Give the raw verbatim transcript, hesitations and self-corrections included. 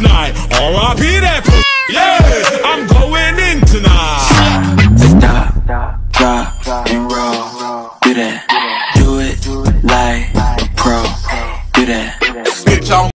tonight. R I P that pussy. Yeah, I'm going in tonight. Stop, drop, and roll. Do that. Do it like a pro. Do that. Bitch, I'm